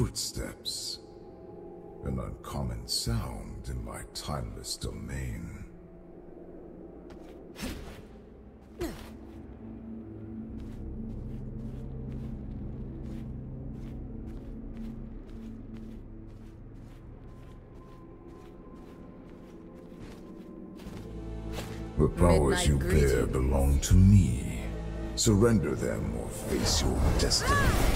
Footsteps. An uncommon sound in my timeless domain. The powers you bear belong to me. Surrender them or face your destiny.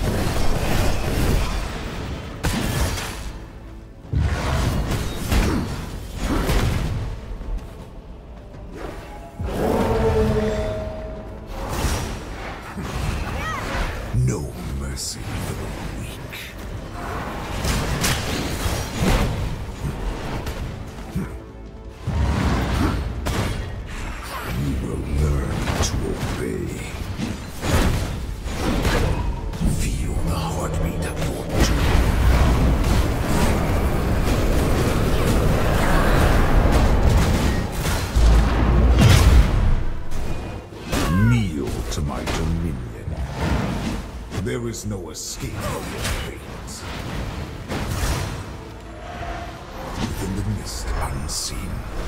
No mercy for the weak. You will learn to obey. Feel the heartbeat of your doom. Kneel to my dominion. There is no escape from your fate. Within the mist unseen.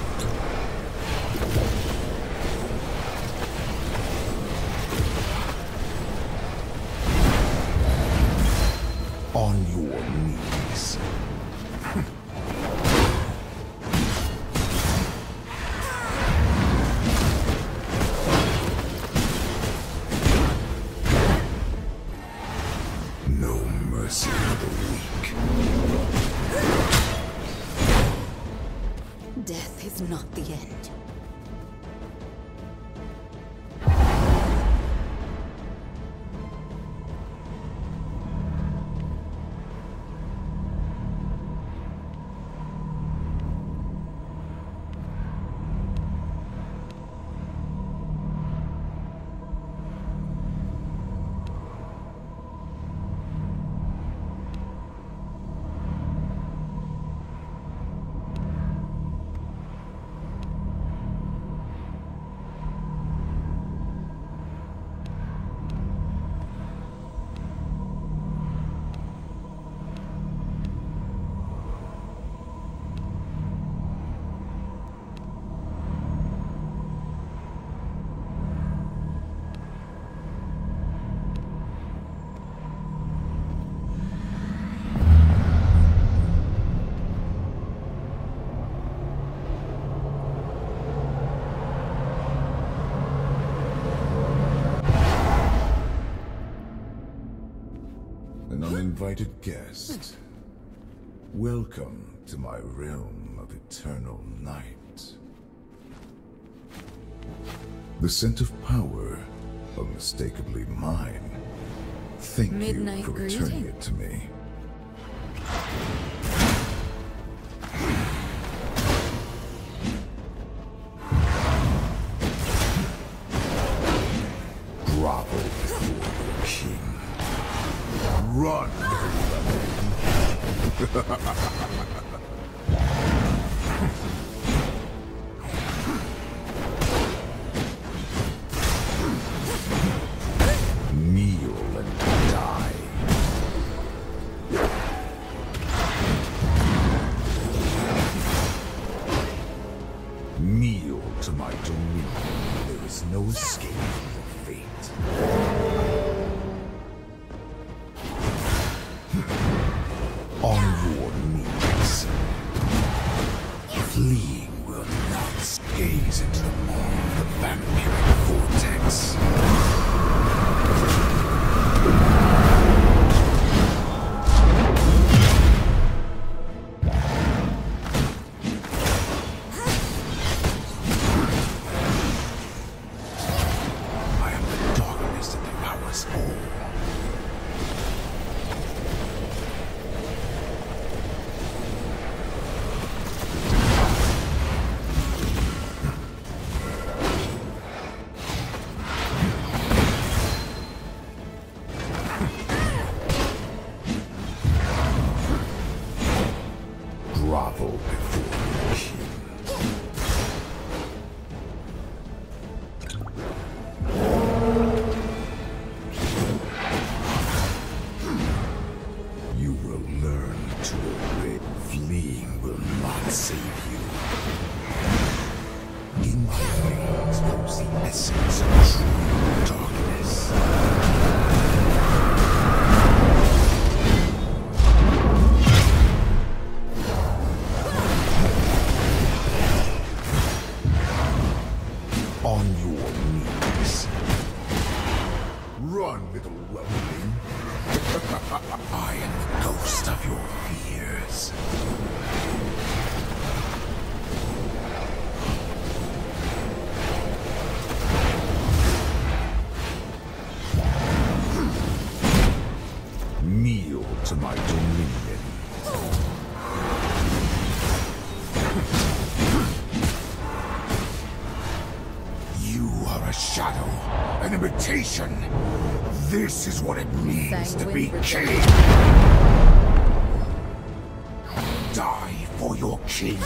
On your knees. No mercy for the weak. Death is not the end. An uninvited guest. Welcome to my realm of eternal night. The scent of power, unmistakably mine. Thank Midnight you for returning greeting. it to me. Grovel before your king. Run! Kneel and die. Kneel to my dominion. There is no escape from your fate. On your knees. Fleeing will not gaze into the maw of the vampiric vortex. I am the darkness on your knees. Run, little weakling. I am the ghost of your fears. Kneel to my dominion. You are a shadow, an imitation. This is what it means to be king. Die for your king.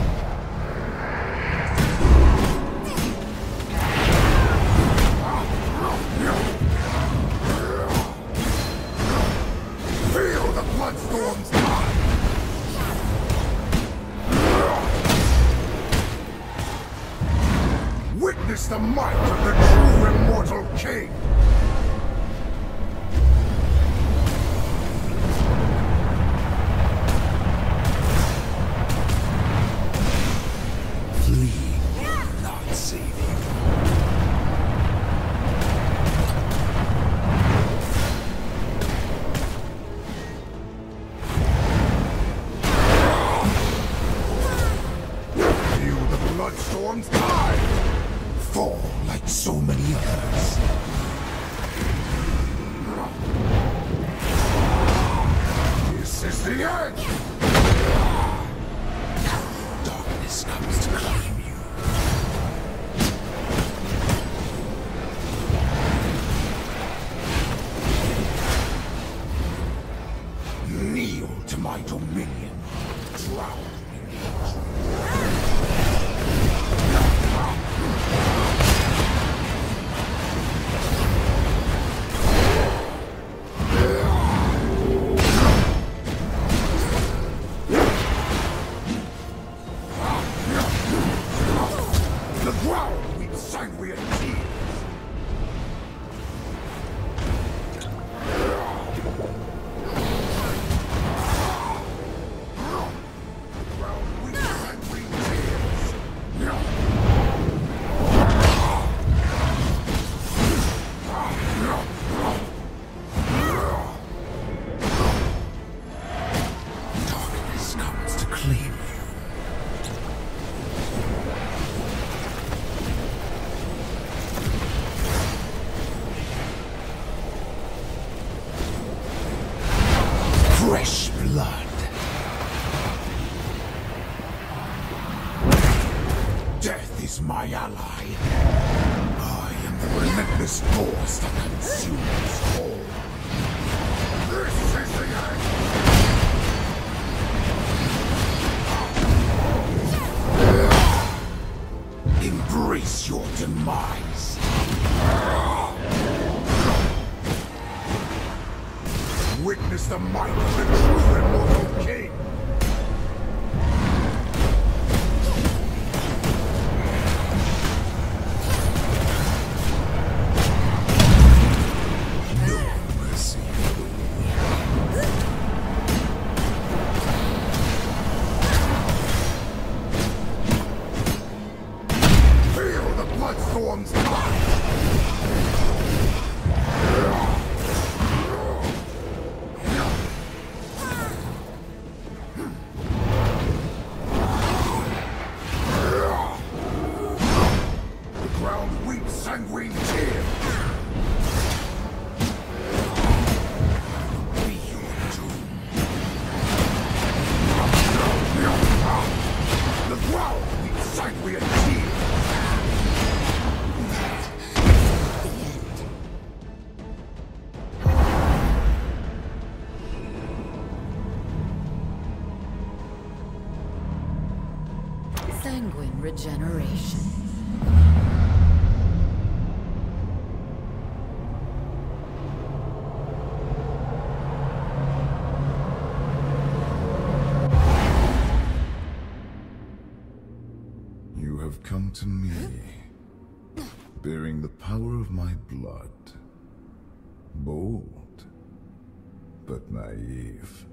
Feel the bloodstorm's tide. Witness the might of the true immortal king. Fleeing will not save you. Feel the bloodstorm's tide. Fall like so many others. This is the end! Darkness comes to claim you. Kneel to my dominion. Drown in hatred. The ground weeps sanguine tears. The ground weeps sanguine tears. Darkness comes to claim you. Fresh blood. Death is my ally. I am the relentless force that consumes all. This is the end. Embrace your demise. Witness the might of the true immortal king. No mercy. Feel the bloodstorm's tide. Sanguine tears. Be your doom. The ground weeps sanguine tears. The end. Sanguine regeneration. You have come to me, bearing the power of my blood. Bold, but naive.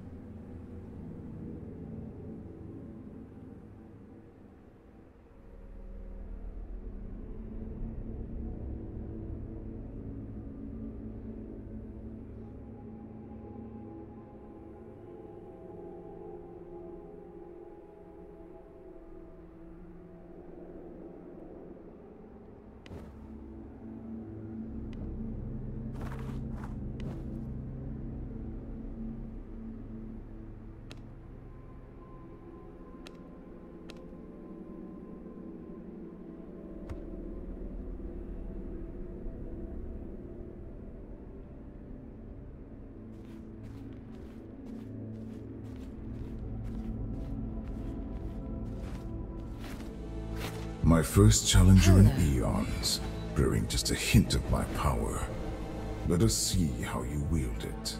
My first challenger in eons, bearing just a hint of my power. Let us see how you wield it.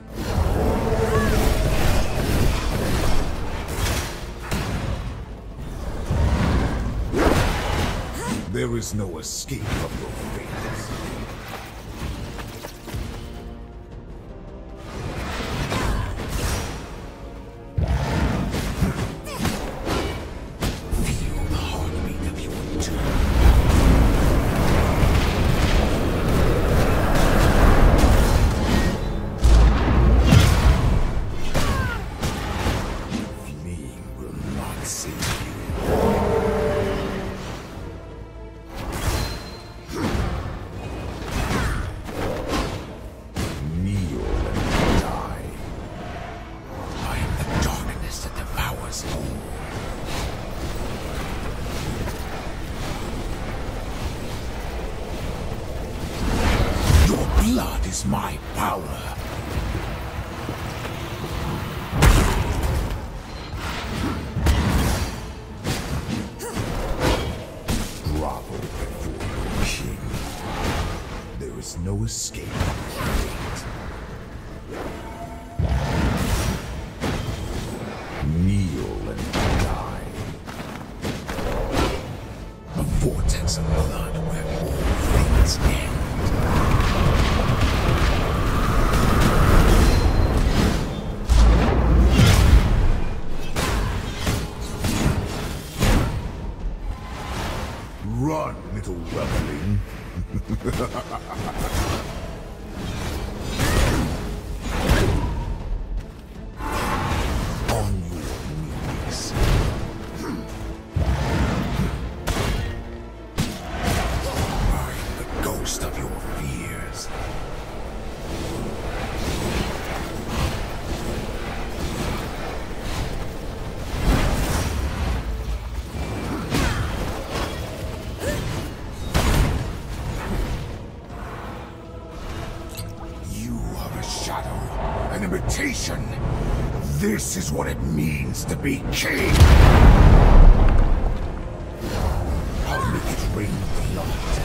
There is no escape from your fate. Feel the heartbeat of your turn. Fleeing will not save you. Kneel and die. I am the darkness that devours all. Your blood is my power. Grovel before your king. There is no escape from your fate. Kneel and die. A vortex of blood where all things end. Run, little weakling. On your knees. I am the ghost of your fears. You are a shadow, an imitation. This is what it means to be king. I'll make it rain blood.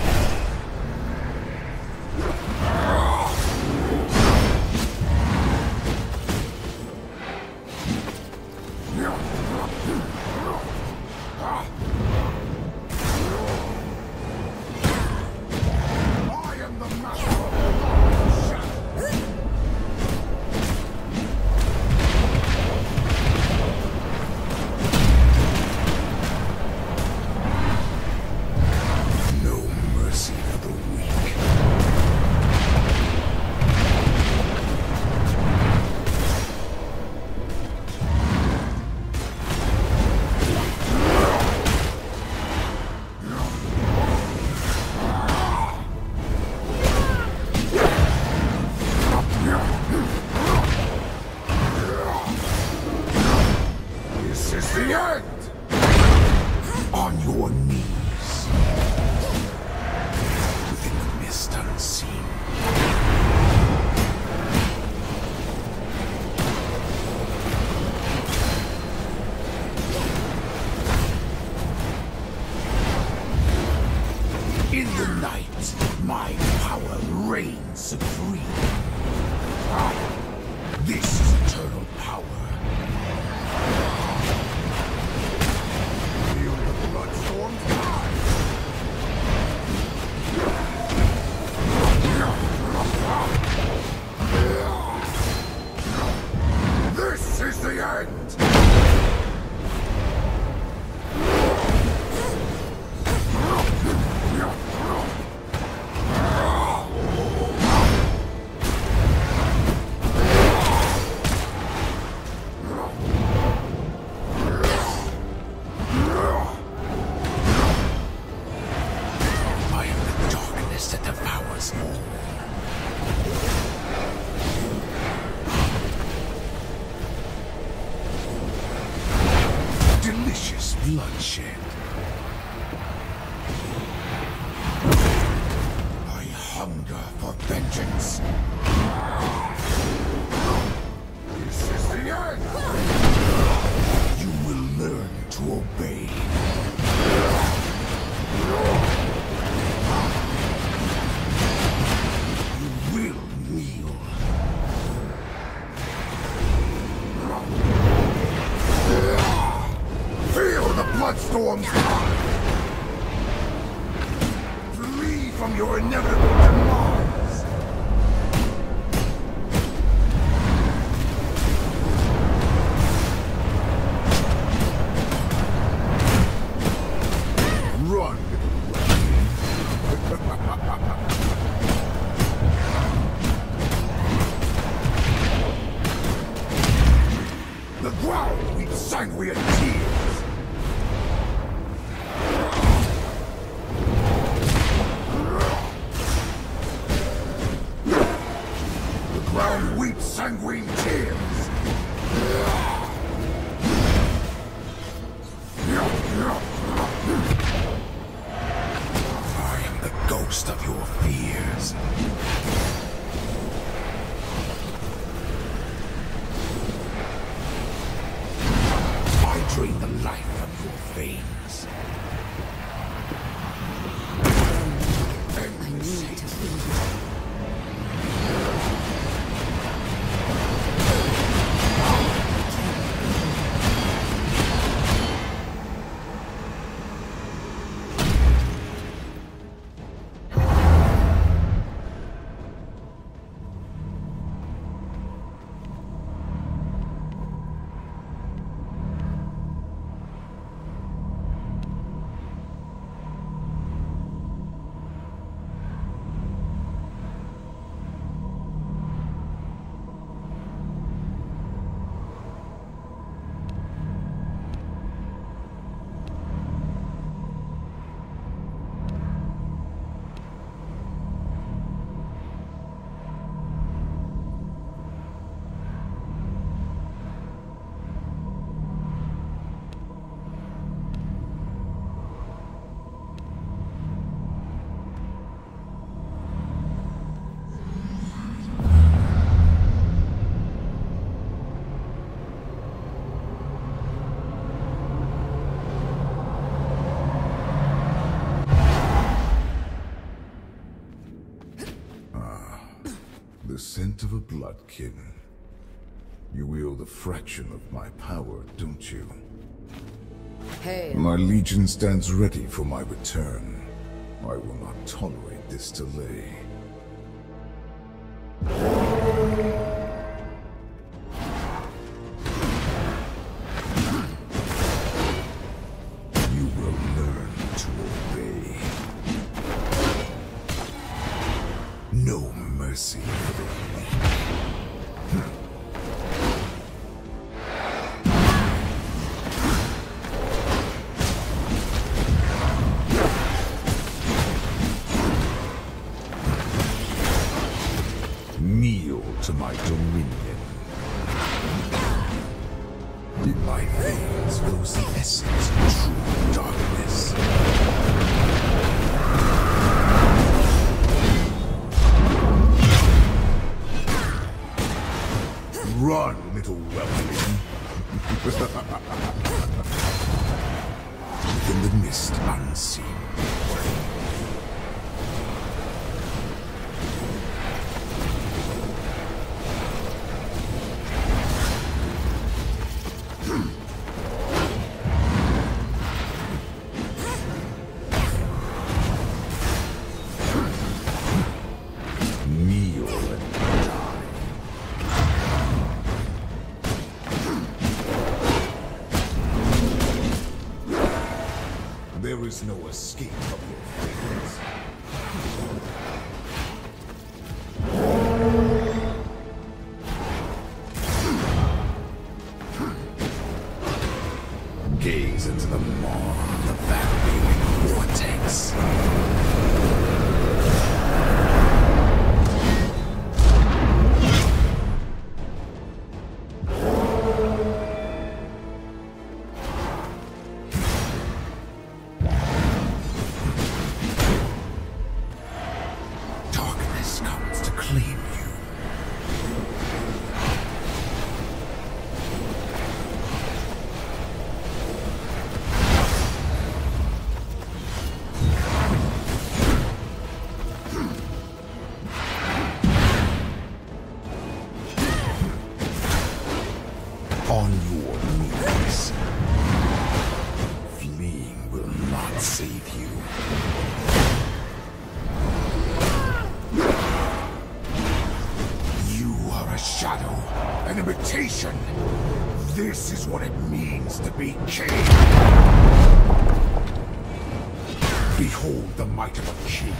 I am the master of shadow. No mercy for the weak. This is the end! On your knees. Within the mist unseen. In the night, my power reigns supreme. This is eternal power. Feel the blood-stormed tide. This is the end! I am the darkness that devours all. Delicious bloodshed. I hunger for vengeance. This is the end. You will learn to obey. from your inevitable demise. Run, the ground weeps sanguine tears. The ground weeps sanguine tears. I am the ghost of your fears. I drain the life from your veins. I need to feel The scent of a bloodkin. You wield a fraction of my power, don't you? hail. My legion stands ready for my return. I will not tolerate this delay. You will learn to obey. No mercy for the weak. Kneel to my dominion. In my veins flows the essence of true darkness. Run, little whelpling. Within the mist unseen. Kneel and die. There is no escape from your fate. Gaze into the maw of the vacuum vortex. imitation. This is what it means to be king. Behold the might of a king.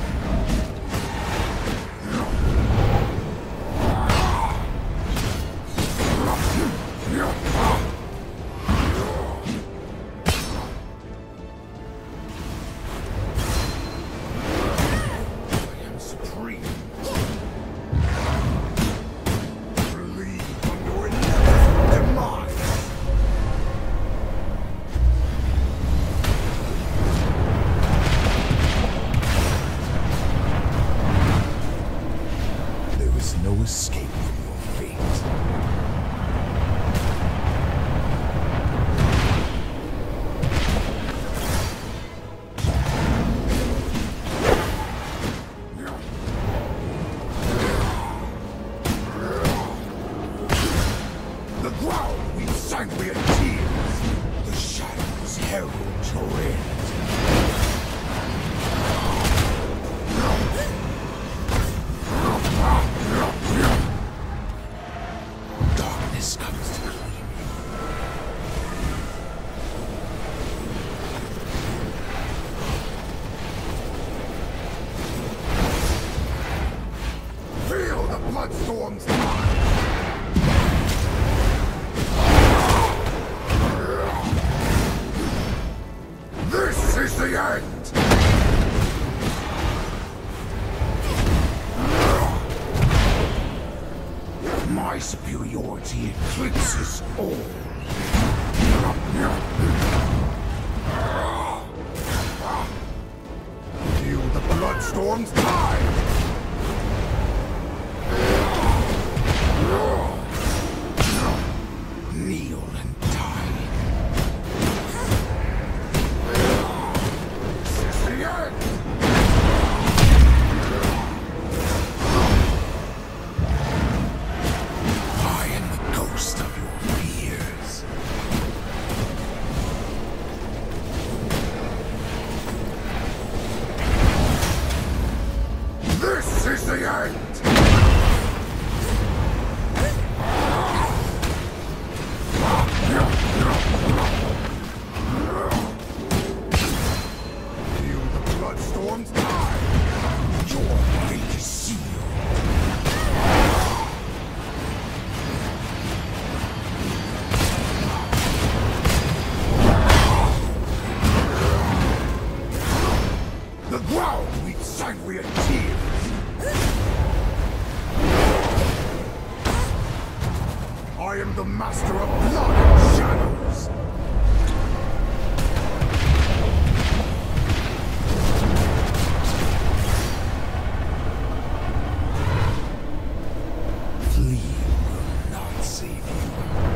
No escape from your fate. The ground we sank with tears. The shadows herald your end. Comes to claim you. Feel the bloodstorm's tide. This is the end. My superiority eclipses all. Feel the bloodstorm's tide! Kneel and die. This is the end! Ghost of your fears. This is the end! Feel the bloodstorm's tide. Your fate is sealed. The ground we sank with tears. I am the master of blood and shadows. Flee will not save you.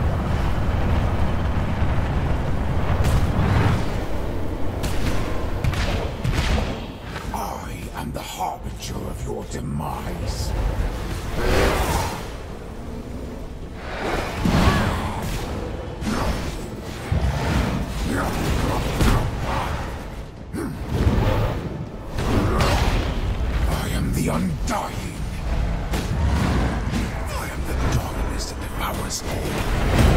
I am the harbinger of your demise. I am the undying. I am the darkness that devours all.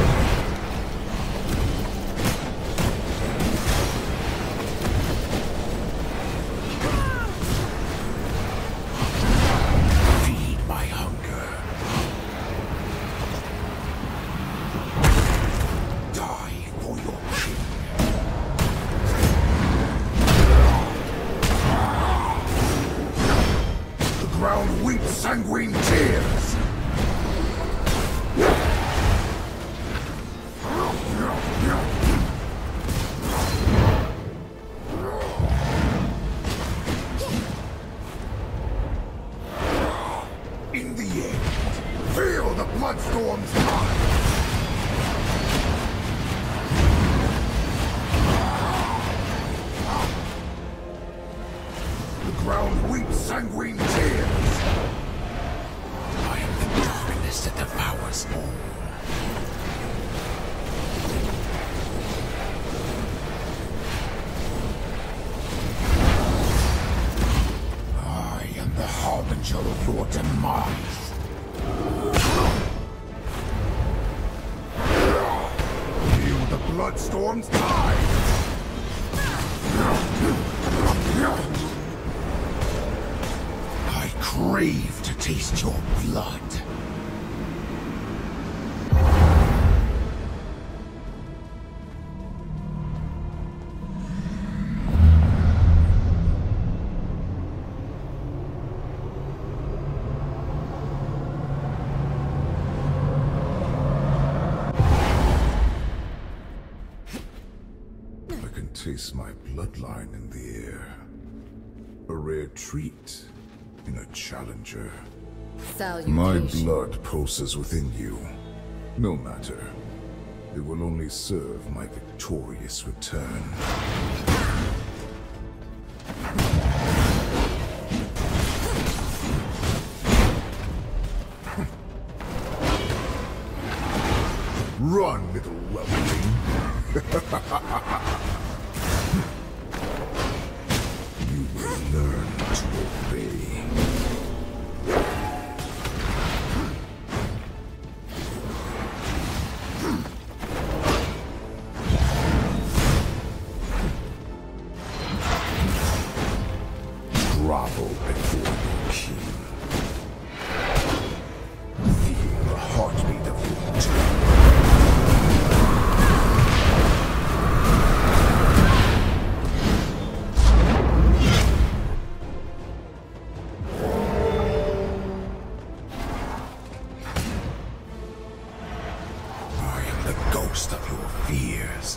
Ground weeps sanguine tears. In the end, feel the bloodstorm's tide. The ground weeps sanguine tears. I am the darkness that devours all. I am the harbinger of your demise. Bloodstorm's tide! I crave to taste your blood. Taste my bloodline in the air. A rare treat in a challenger. Salutations. My blood pulses within you. No matter. It will only serve my victorious return. Run, little whelpling. You will learn to obey. Grovel before your king. Feel the heartbeat of your tomb. Ghost of your fears.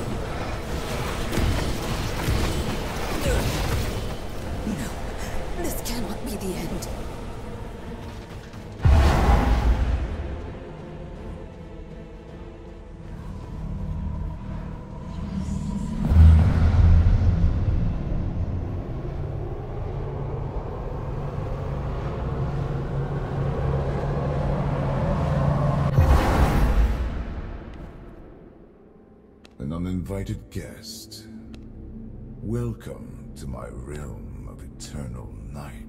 No, this cannot be the end. An uninvited guest. Welcome to my realm of eternal night.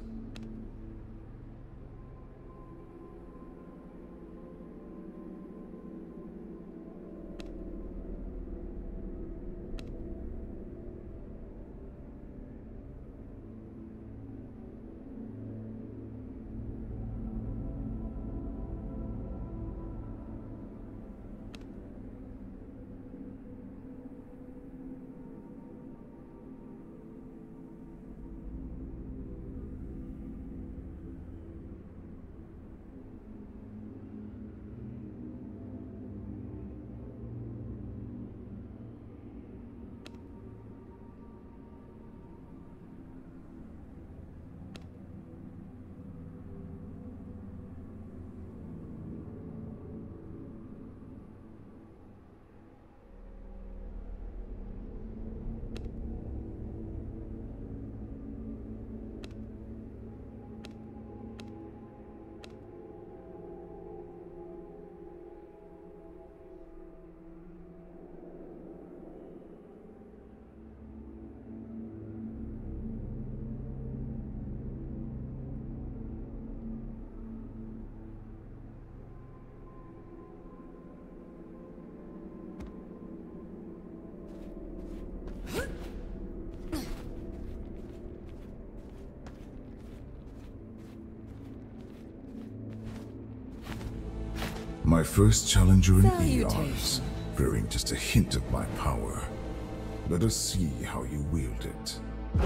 My first challenger in eons, bearing just a hint of my power. Let us see how you wield it.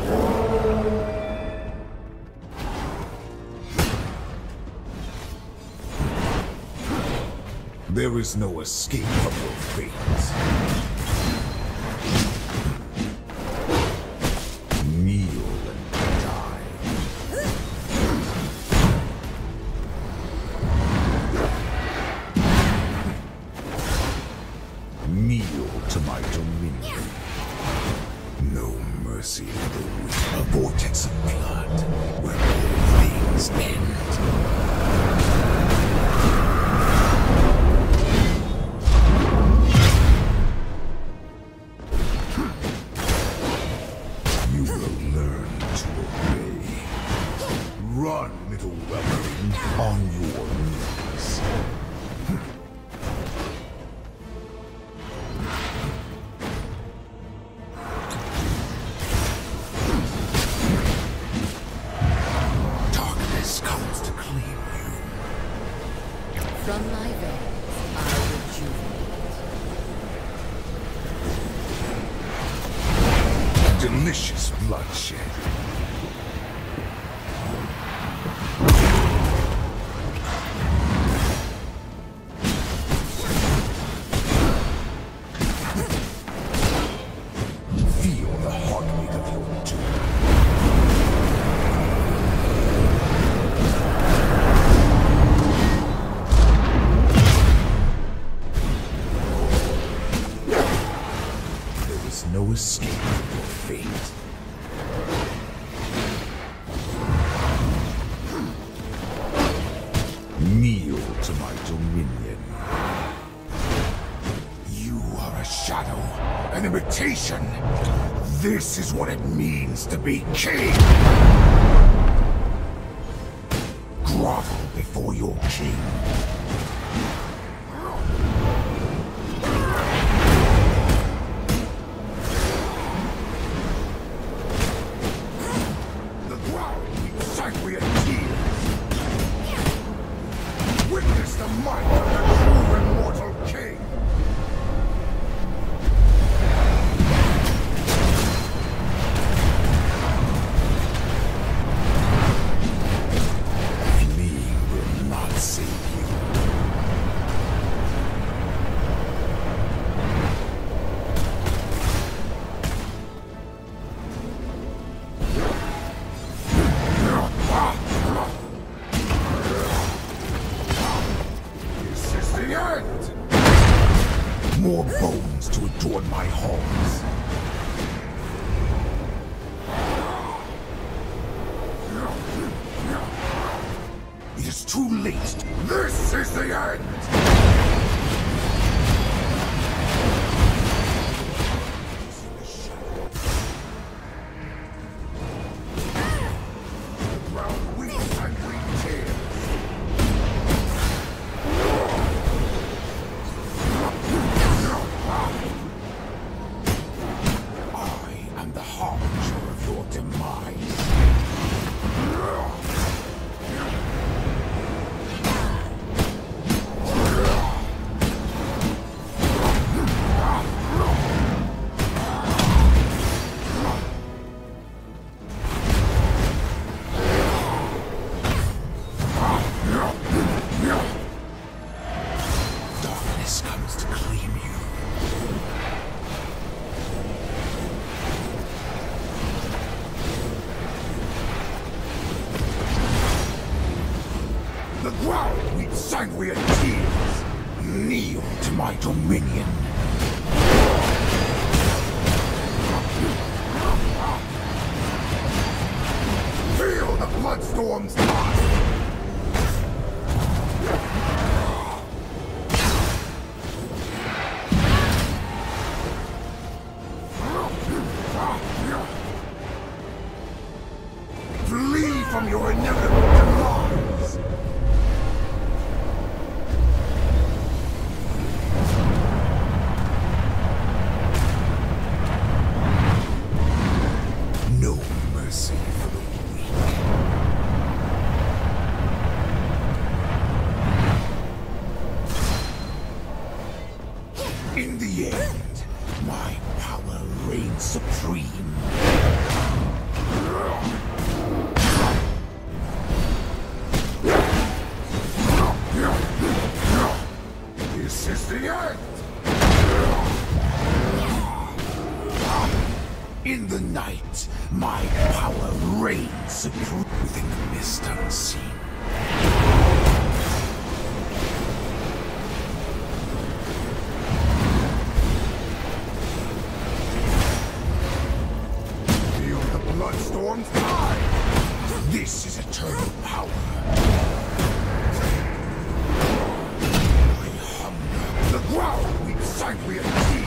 There is no escape from your fate. Kneel and die. Kneel to my dominion. No mercy for the weak. A vortex of blood where all things end. Run, little whelpling, on your knees. claim you. From my veins, I rejuvenate. Delicious bloodshed. Feel the heartbeat of your doom. There is no escape from your fate. Kneel to my dominion. You are a shadow, an imitation. This is what it means to be king. Grovel before your king. The ground weeps sangria tears. Witness the might of the true immortal king. Fleeing will not save you. This is the end! More bones to adorn my halls. It is too late. This is the end! The ground weeps and we tears. I am the harbinger of your demise. Darkness comes to claim you. The ground weeps sangria tears. Kneel to my dominion. Feel the bloodstorm's tide. Flee from your inevitable demise. No mercy for the weak. In the end, my power reigns supreme. This is the end! In the night, my power reigns supreme within the mist unseen. Feel the bloodstorm's tide! This is eternal power. The ground weeps sangria tears.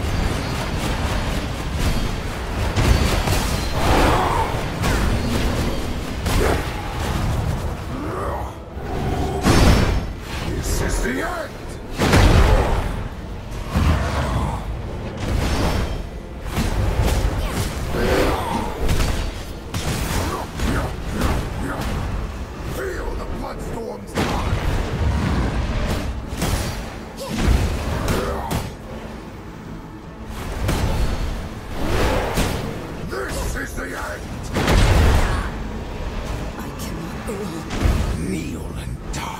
This is the end! Feel the blood bloodstorm's time! This is the end! I cannot go on. Kneel and die.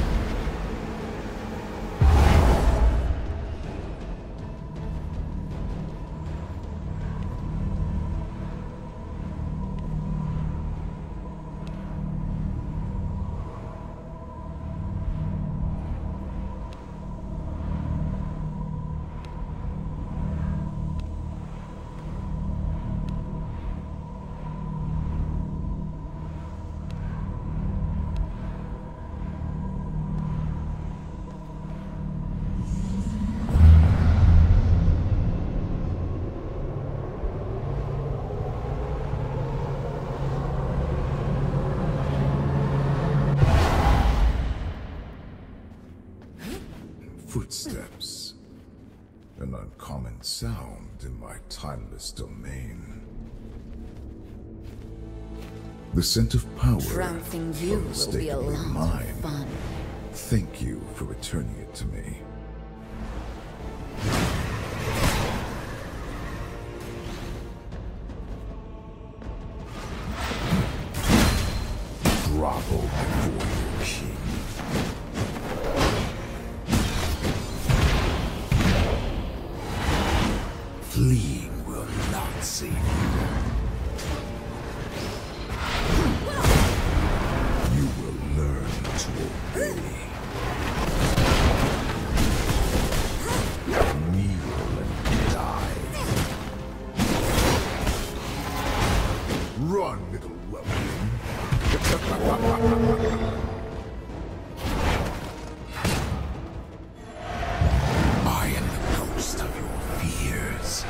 Footsteps. An uncommon sound in my timeless domain. The scent of power. Trouncing you will be a unmistakably lot mine. of fun. Thank you for returning it to me. Grovel before your king. Fleeing will not save you. You will learn to obey. Kneel and die. Run, little weapon. I am the ghost of your fears.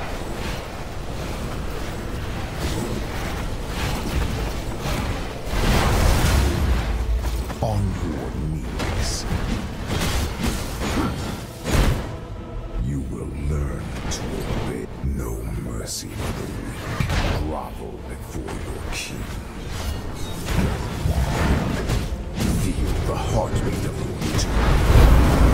On your knees. You will learn to obey. No mercy for the weak. Grovel before your king. Feel the heartbeat of your tomb.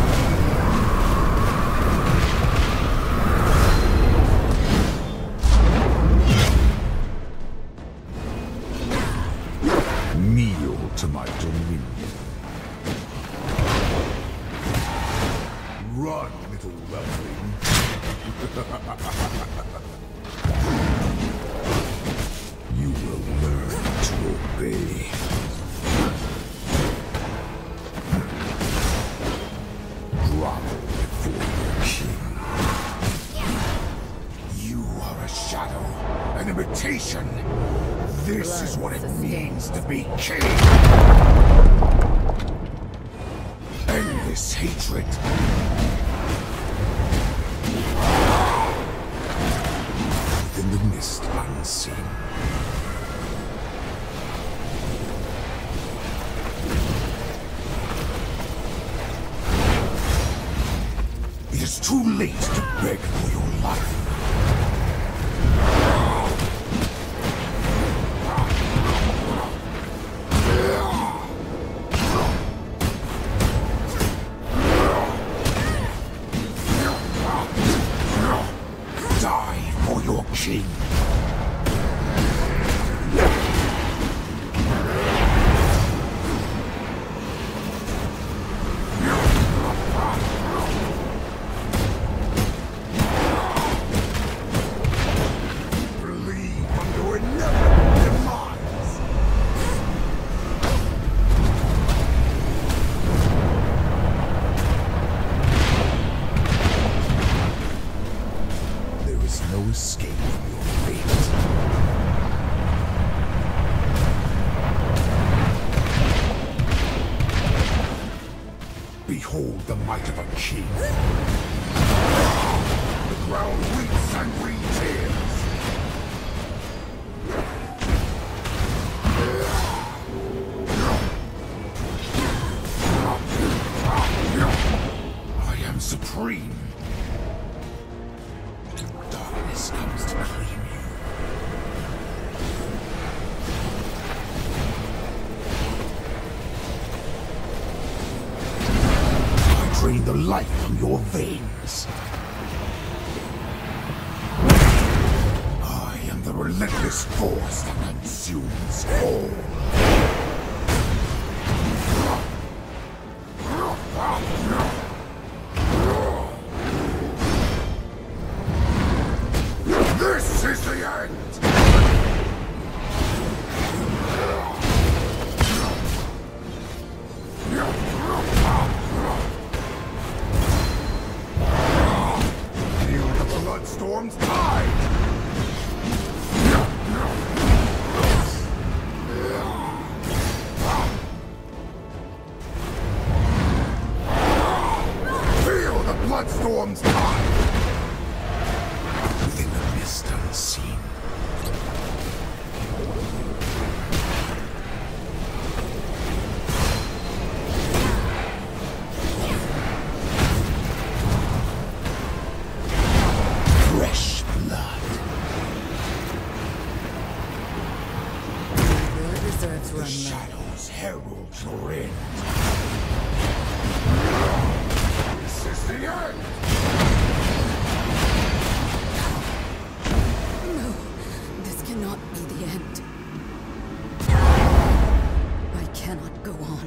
Kneel to my dominion. Run, little weakling. You will learn to obey. Grovel before your king. You are a shadow, an imitation. This is what it means to be king. Endless hatred. Within the mist unseen. It is too late to beg for your life. Die for your king. Believe on your inevitable demise. There is no escape from your fate. Behold the might of a king. The ground weeps and we tears. I am supreme. Darkness comes to claim you. drain the life from your veins. I am the relentless force that consumes all. This is the end! Feel the Bloodstorm's tide! Feel the Bloodstorm's tide! Within the mist unseen. Fresh blood. Your reserves The run low. shadows herald your end. This is the end! No, this cannot be the end. I cannot go on.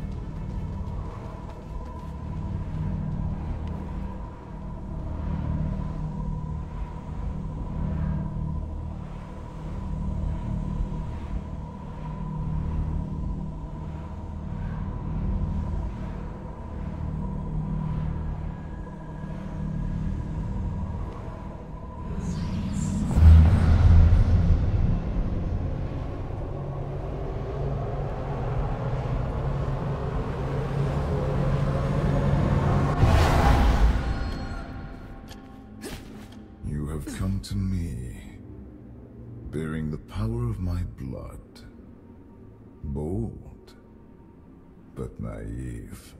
You have come to me, bearing the power of my blood. Bold, but naive.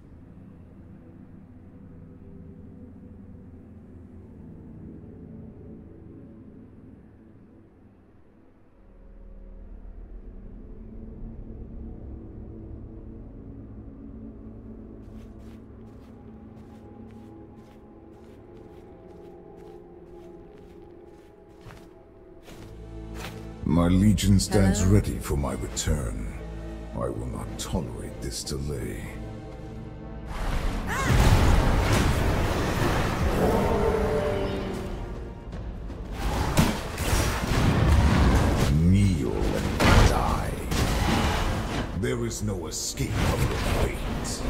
My legion stands Hello? ready for my return. I will not tolerate this delay. Kneel and die. There is no escape from your fate.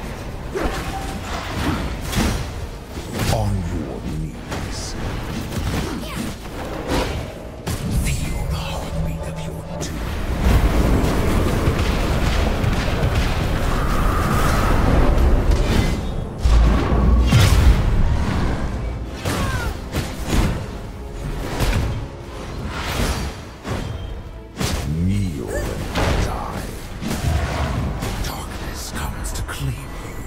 On your knees. Feel the heartbeat of your doom. Kneel and die. Darkness comes to claim you.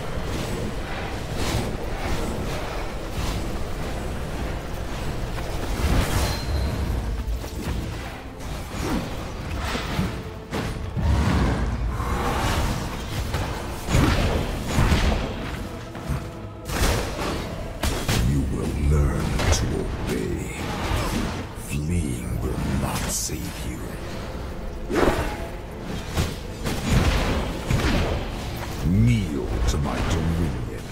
You will learn to obey. Fleeing will not save you. Kneel to my dominion.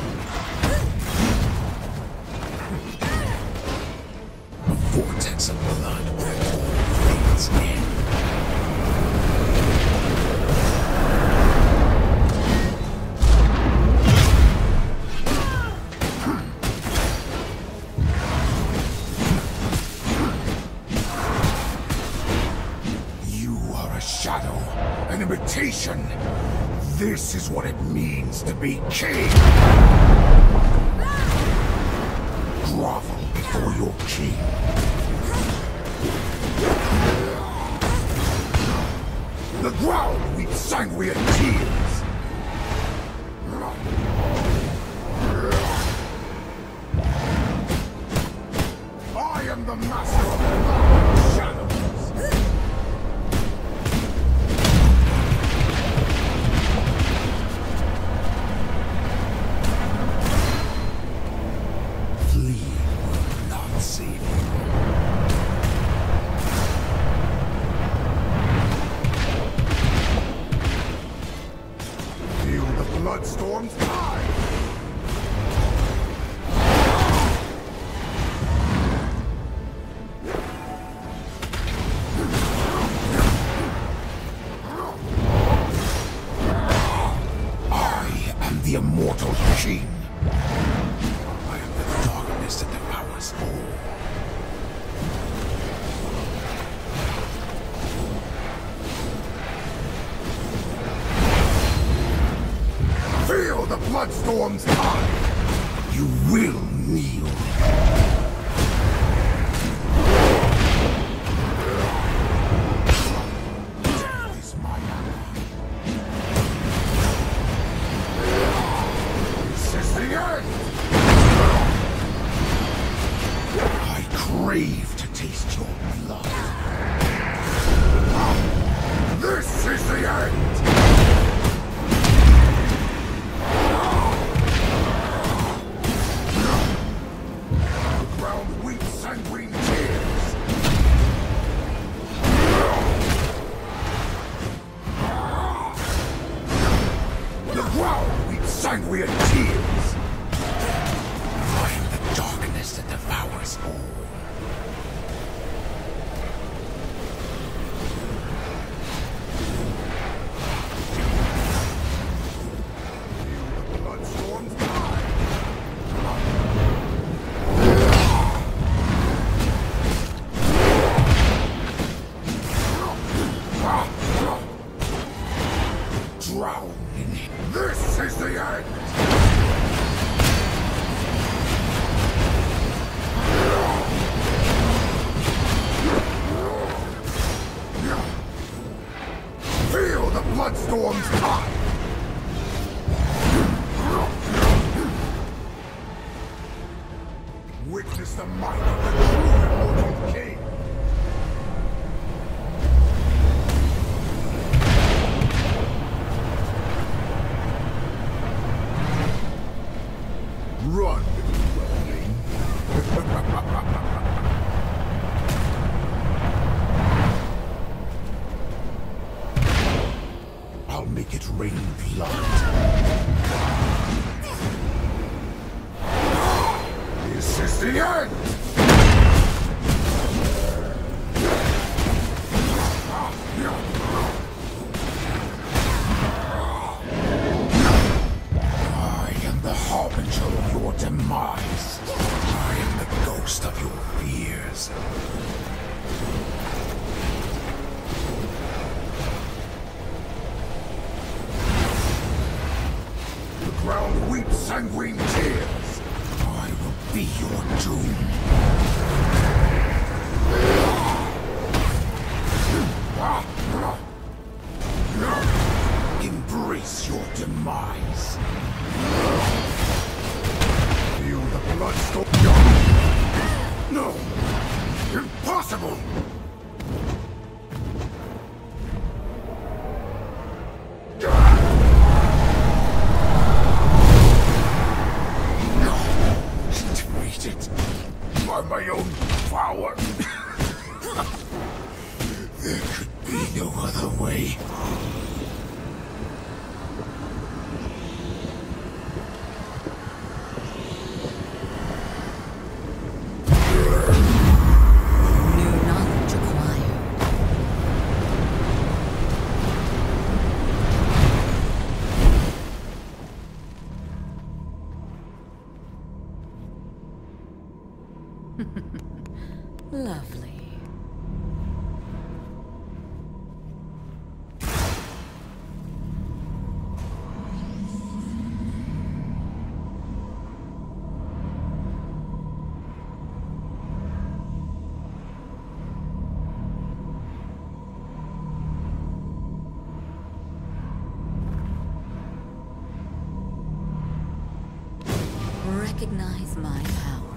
A vortex of blood where all things end. You are a shadow, an imitation. This is what it means to be king. Grovel before your king. The ground weeps sanguine tears. I am the master of the dark shadows. Bloodstorm's tide! I am the immortal king. I am the darkness that devours all. Feel the Bloodstorm's tide! You will kneel. Death is my ally. This is the end! I crave to taste your blood. This is the end! Sanguine tears! The ground weeps sanguine tears! I am the darkness that devours all. The Bloodstorm's tide! Drown in it. This is the end! Feel the Bloodstorm's tide! Witness the might of the true immortal king! Run, running. I'll make it rain blood. This is the end! I am the harbinger of your demise. I am the ghost of your fears. The ground weeps sanguine tears. I will be your doom. Embrace your demise. Feel the Bloodstorm. No! Impossible! Defeated by my own power. There could be no other way. Lovely. Recognize my power.